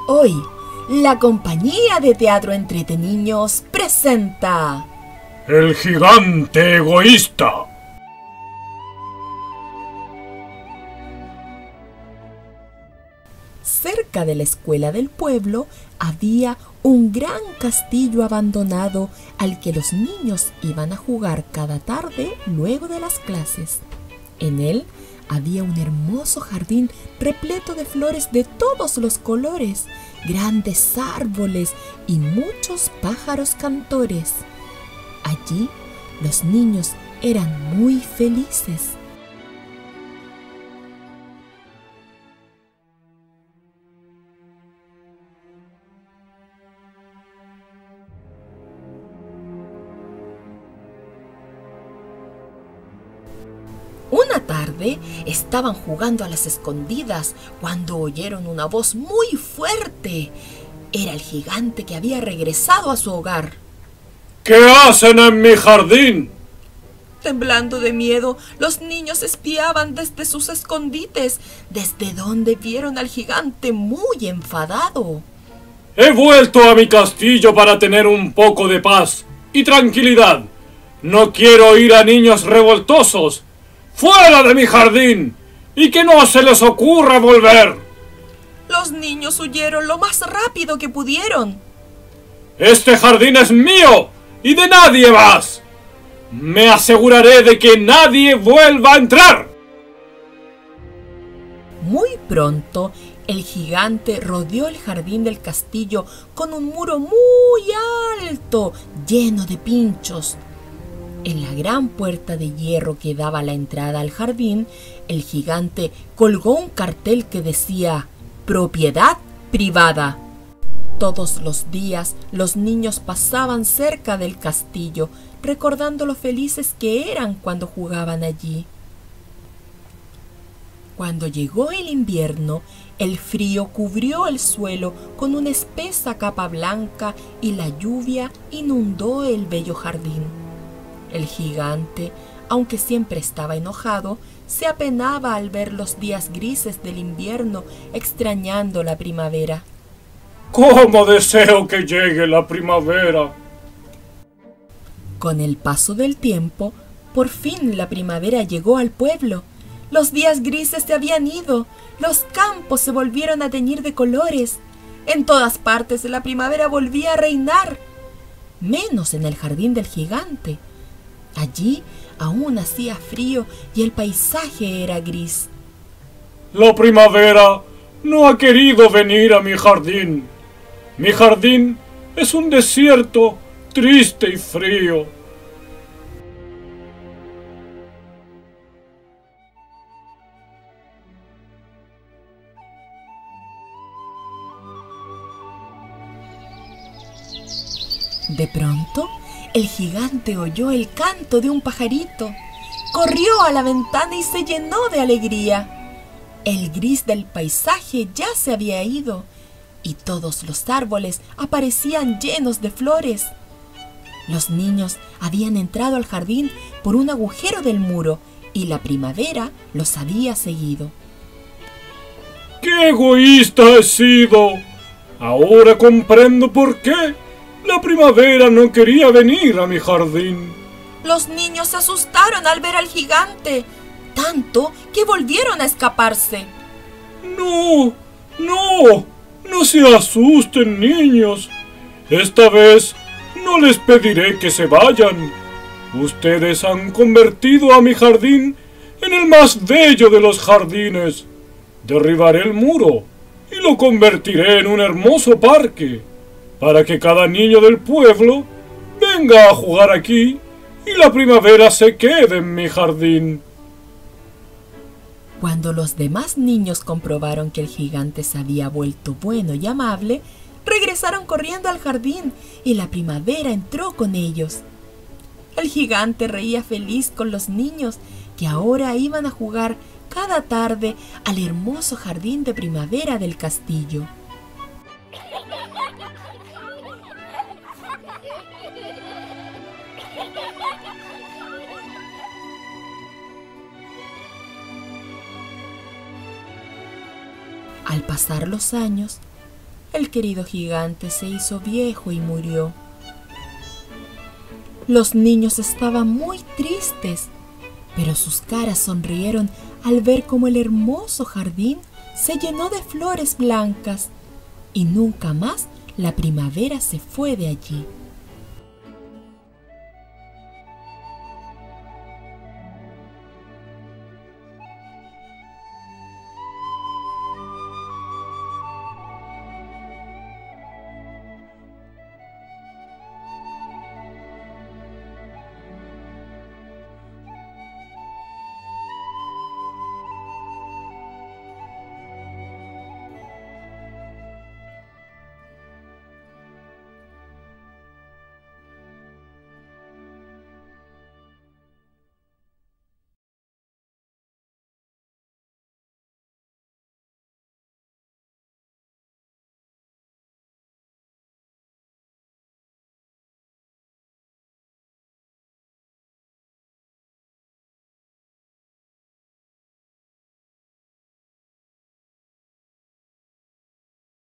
Hoy, la compañía de teatro Entreteniños presenta El gigante egoísta. Cerca de la escuela del pueblo había un gran castillo abandonado al que los niños iban a jugar cada tarde luego de las clases. En él había un hermoso jardín repleto de flores de todos los colores, grandes árboles y muchos pájaros cantores. Allí los niños eran muy felices. Una tarde estaban jugando a las escondidas cuando oyeron una voz muy fuerte. Era el gigante que había regresado a su hogar. ¿Qué hacen en mi jardín? Temblando de miedo, los niños espiaban desde sus escondites, desde donde vieron al gigante muy enfadado. He vuelto a mi castillo para tener un poco de paz y tranquilidad. No quiero oír a niños revoltosos. ¡Fuera de mi jardín! ¡Y que no se les ocurra volver! Los niños huyeron lo más rápido que pudieron. ¡Este jardín es mío y de nadie más! Me aseguraré de que nadie vuelva a entrar. Muy pronto, el gigante rodeó el jardín del castillo con un muro muy alto, lleno de pinchos. En la gran puerta de hierro que daba la entrada al jardín, el gigante colgó un cartel que decía «Propiedad privada». Todos los días los niños pasaban cerca del castillo, recordando lo felices que eran cuando jugaban allí. Cuando llegó el invierno, el frío cubrió el suelo con una espesa capa blanca y la lluvia inundó el bello jardín. El gigante, aunque siempre estaba enojado, se apenaba al ver los días grises del invierno, extrañando la primavera. ¡Cómo deseo que llegue la primavera! Con el paso del tiempo, por fin la primavera llegó al pueblo. Los días grises se habían ido, los campos se volvieron a teñir de colores. En todas partes la primavera volvía a reinar, menos en el jardín del gigante. Allí aún hacía frío y el paisaje era gris. La primavera no ha querido venir a mi jardín. Mi jardín es un desierto triste y frío. De pronto, el gigante oyó el canto de un pajarito. Corrió a la ventana y se llenó de alegría. El gris del paisaje ya se había ido y todos los árboles aparecían llenos de flores. Los niños habían entrado al jardín por un agujero del muro y la primavera los había seguido. ¡Qué egoísta he sido! Ahora comprendo por qué la primavera no quería venir a mi jardín. Los niños se asustaron al ver al gigante, tanto que volvieron a escaparse. ¡No! ¡No! ¡No se asusten, niños! Esta vez no les pediré que se vayan. Ustedes han convertido a mi jardín en el más bello de los jardines. Derribaré el muro y lo convertiré en un hermoso parque, para que cada niño del pueblo venga a jugar aquí y la primavera se quede en mi jardín. Cuando los demás niños comprobaron que el gigante se había vuelto bueno y amable, regresaron corriendo al jardín y la primavera entró con ellos. El gigante reía feliz con los niños que ahora iban a jugar cada tarde al hermoso jardín de primavera del castillo. Al pasar los años, el querido gigante se hizo viejo y murió. Los niños estaban muy tristes, pero sus caras sonrieron al ver cómo el hermoso jardín se llenó de flores blancas y nunca más la primavera se fue de allí.